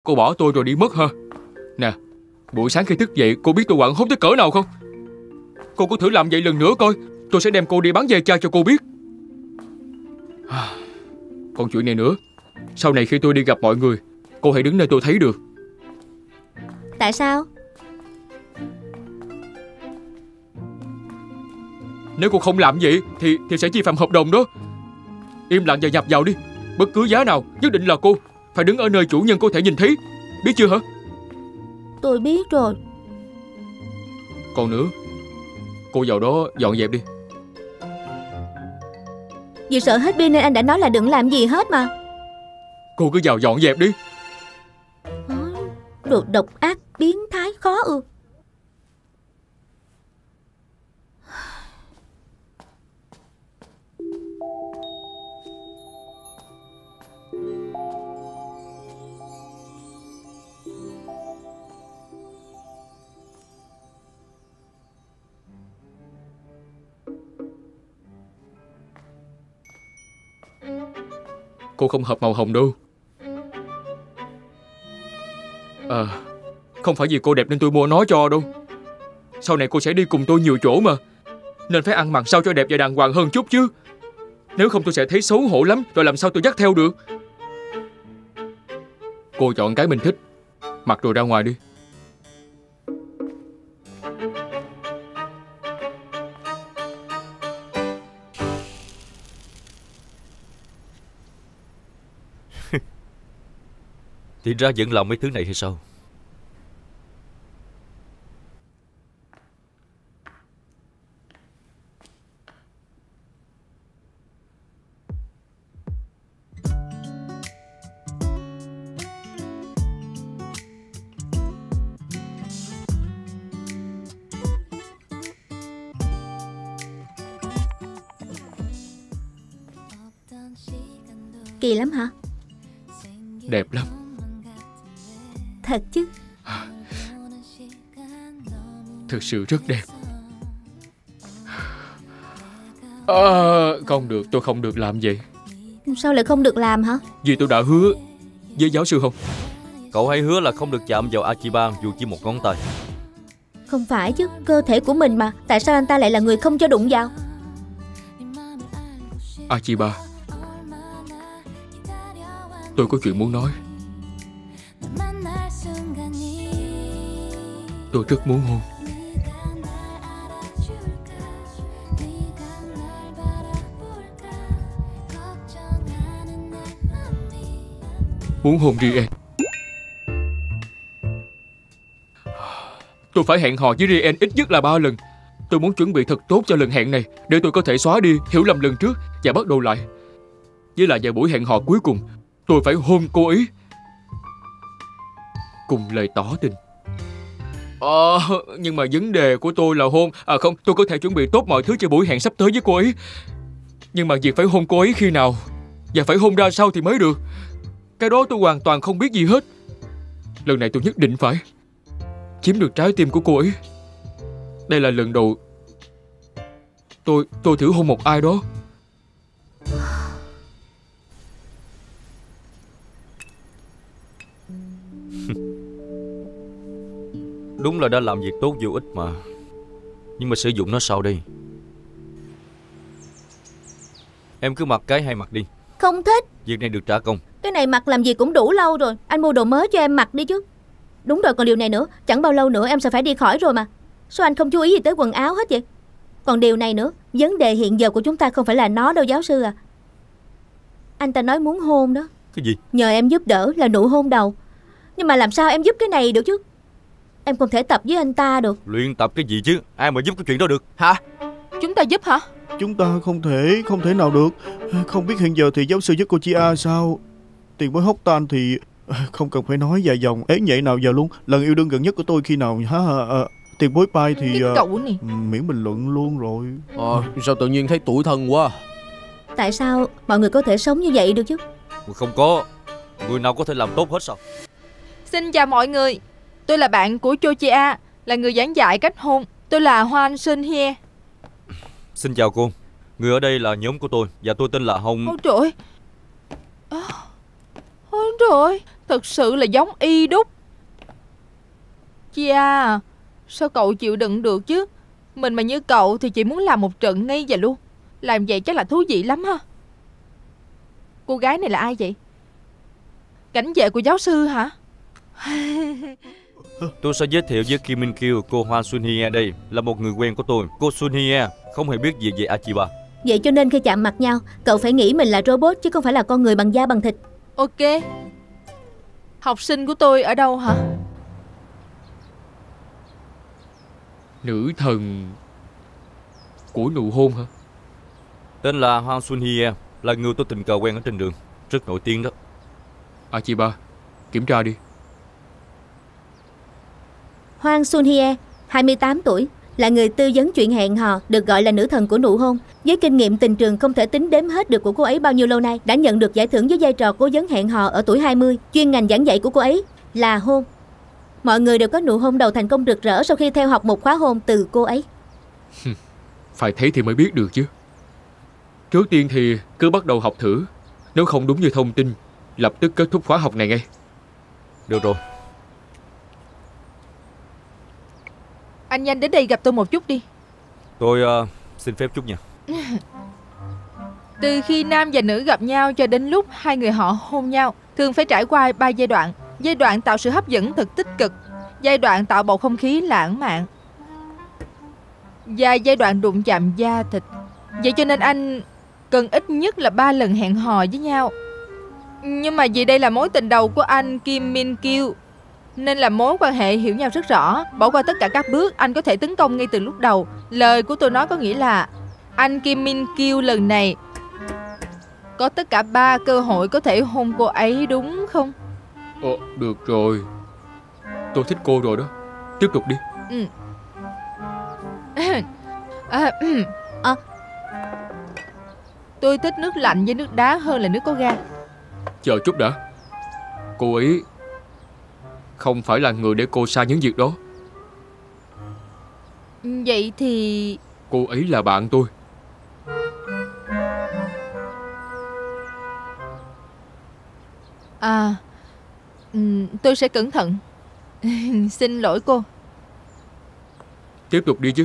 cô bỏ tôi rồi đi mất ha. Nè, buổi sáng khi thức dậy cô biết tôi quặn hốt tới cỡ nào không? Cô có thử làm vậy lần nữa coi, tôi sẽ đem cô đi bán ve chai cho cô biết. Còn chuyện này nữa, sau này khi tôi đi gặp mọi người, cô hãy đứng nơi tôi thấy được. Tại sao? Nếu cô không làm vậy thì sẽ vi phạm hợp đồng đó. Im lặng và nhập vào đi. Bất cứ giá nào, nhất định là cô phải đứng ở nơi chủ nhân có thể nhìn thấy. Biết chưa hả? Tôi biết rồi. Còn nữa, cô vào đó dọn dẹp đi. Vì sợ hết pin nên anh đã nói là đừng làm gì hết mà. Cô cứ vào dọn dẹp đi. Đồ độc ác, biến thái, khó ưa. Cô không hợp màu hồng đâu. Không phải vì cô đẹp nên tôi mua nó cho đâu. Sau này cô sẽ đi cùng tôi nhiều chỗ mà, nên phải ăn mặc sao cho đẹp và đàng hoàng hơn chút chứ. Nếu không tôi sẽ thấy xấu hổ lắm, rồi làm sao tôi dắt theo được. Cô chọn cái mình thích, mặc rồi ra ngoài đi. Thì ra vẫn làm mấy thứ này hay sao? Kỳ lắm hả? Đẹp lắm. Thật chứ? Thực sự rất đẹp. Không được, tôi không được làm vậy. Sao lại không được làm hả? Vì tôi đã hứa với giáo sư Hồng. Cậu hãy hứa là không được chạm vào Achiba dù chỉ một ngón tay. Không phải chứ, cơ thể của mình mà. Tại sao anh ta lại là người không cho đụng vào? Achiba, tôi có chuyện muốn nói. Tôi rất muốn hôn. Muốn hôn Rien. Tôi phải hẹn hò với Rien ít nhất là 3 lần. Tôi muốn chuẩn bị thật tốt cho lần hẹn này, để tôi có thể xóa đi hiểu lầm lần trước và bắt đầu lại. Với lại vào buổi hẹn hò cuối cùng, tôi phải hôn cô ấy cùng lời tỏ tình. Nhưng mà vấn đề của tôi là hôn. Không, tôi có thể chuẩn bị tốt mọi thứ cho buổi hẹn sắp tới với cô ấy. Nhưng mà việc phải hôn cô ấy khi nào và phải hôn ra sao thì mới được, cái đó tôi hoàn toàn không biết gì hết. Lần này tôi nhất định phải chiếm được trái tim của cô ấy. Đây là lần đầu tôi thử hôn một ai đó. Đúng là đã làm việc tốt vô ích mà. Nhưng mà sử dụng nó sao đây? Em cứ mặc cái hay mặc đi. Không thích. Việc này được trả công. Cái này mặc làm gì cũng đủ lâu rồi. Anh mua đồ mới cho em mặc đi chứ. Đúng rồi, còn điều này nữa, chẳng bao lâu nữa em sẽ phải đi khỏi rồi mà. Sao anh không chú ý gì tới quần áo hết vậy? Còn điều này nữa, vấn đề hiện giờ của chúng ta không phải là nó đâu giáo sư à. Anh ta nói muốn hôn đó. Cái gì? Nhờ em giúp đỡ là nụ hôn đầu. Nhưng mà làm sao em giúp cái này được chứ? Em không thể tập với anh ta được. Luyện tập cái gì chứ? Ai mà giúp cái chuyện đó được hả? Chúng ta giúp hả? Chúng ta không thể nào được. Không biết hiện giờ thì giáo sư với cô Chia sao? Tiền bối hốc tan thì không cần phải nói dài dòng ế nhảy nào giờ luôn. Lần yêu đương gần nhất của tôi khi nào hả? Tiền bối Pai thì cái cậu này. miễn bình luận luôn rồi. Sao tự nhiên thấy tủi thân quá? Tại sao mọi người có thể sống như vậy được chứ? Không có người nào có thể làm tốt hết sao? Xin chào mọi người. Tôi là bạn của Cho Chia, là người giảng dạy cách hôn. Tôi là Hoan Sinh Hie. Xin chào cô. Người ở đây là nhóm của tôi và tôi tên là Hồng. Ôi trời ơi. Ôi trời ơi, Thật sự là giống y đúc. Chị à, sao cậu chịu đựng được chứ? Mình mà như cậu thì chỉ muốn làm một trận ngay giờ luôn. Làm vậy chắc là thú vị lắm ha. Cô gái này là ai vậy? Cảnh vệ của giáo sư hả? Tôi sẽ giới thiệu với Kim Min Kyu. Cô Hwan Sun Hye đây là một người quen của tôi. Cô Sun Hye không hề biết gì về Achiba. Vậy cho nên khi chạm mặt nhau, cậu phải nghĩ mình là robot chứ không phải là con người bằng da bằng thịt. Ok. Học sinh của tôi ở đâu hả? Nữ thần của nụ hôn hả? Tên là Hwan Sun Hye, là người tôi tình cờ quen ở trên đường. Rất nổi tiếng đó. Achiba, kiểm tra đi. Hwang Sun Hye, 28 tuổi, là người tư vấn chuyện hẹn hò, được gọi là nữ thần của nụ hôn. Với kinh nghiệm tình trường không thể tính đếm hết được của cô ấy bao nhiêu lâu nay, đã nhận được giải thưởng với vai trò cố vấn hẹn hò ở tuổi 20. Chuyên ngành giảng dạy của cô ấy là hôn. Mọi người đều có nụ hôn đầu thành công rực rỡ sau khi theo học một khóa hôn từ cô ấy. Phải thấy thì mới biết được chứ. Trước tiên thì cứ bắt đầu học thử. Nếu không đúng như thông tin, lập tức kết thúc khóa học này ngay. Được rồi. Anh nhanh đến đây gặp tôi một chút đi. Tôi xin phép chút nha. Từ khi nam và nữ gặp nhau cho đến lúc hai người họ hôn nhau, thường phải trải qua 3 giai đoạn. Giai đoạn tạo sự hấp dẫn thật tích cực, giai đoạn tạo bầu không khí lãng mạn, và giai đoạn đụng chạm da thịt. Vậy cho nên anh cần ít nhất là 3 lần hẹn hò với nhau. Nhưng mà vì đây là mối tình đầu của anh Kim Min Kyu, nên là mối quan hệ hiểu nhau rất rõ. Bỏ qua tất cả các bước, anh có thể tấn công ngay từ lúc đầu. Lời của tôi nói có nghĩa là anh Kim Min Kyu lần này có tất cả 3 cơ hội có thể hôn cô ấy, đúng không? Được rồi. Tôi thích cô rồi đó. Tiếp tục đi. Tôi thích nước lạnh với nước đá hơn là nước có ga. Chờ chút đã. Cô ấy không phải là người để cô sai những việc đó. Vậy thì... Cô ấy là bạn tôi. Tôi sẽ cẩn thận. Xin lỗi cô. Tiếp tục đi chứ.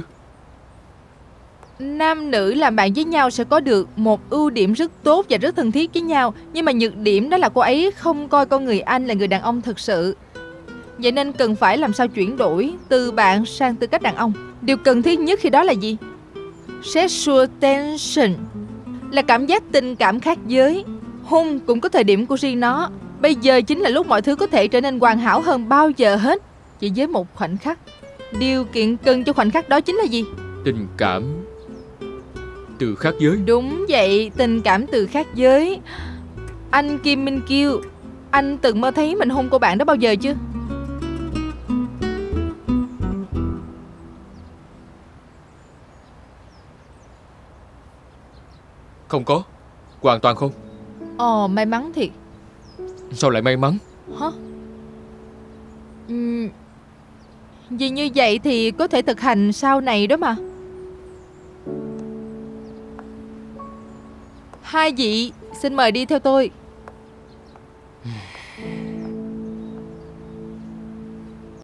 Nam nữ làm bạn với nhau sẽ có được một ưu điểm rất tốt và rất thân thiết với nhau. Nhưng mà nhược điểm đó là cô ấy không coi con người anh là người đàn ông thực sự. Vậy nên cần phải làm sao chuyển đổi từ bạn sang tư cách đàn ông. Điều cần thiết nhất khi đó là gì? Sexual tension, là cảm giác tình cảm khác giới. Hôn cũng có thời điểm của riêng nó. Bây giờ chính là lúc mọi thứ có thể trở nên hoàn hảo hơn bao giờ hết, chỉ với một khoảnh khắc. Điều kiện cần cho khoảnh khắc đó chính là gì? Tình cảm từ khác giới. Đúng vậy, tình cảm từ khác giới. Anh Kim Min Kyu, anh từng mơ thấy mình hôn cô bạn đó bao giờ chưa? Không có. Hoàn toàn không. Ồ, may mắn thiệt. Sao lại may mắn? Hả? Vì như vậy thì có thể thực hành sau này đó mà. Hai vị, xin mời đi theo tôi.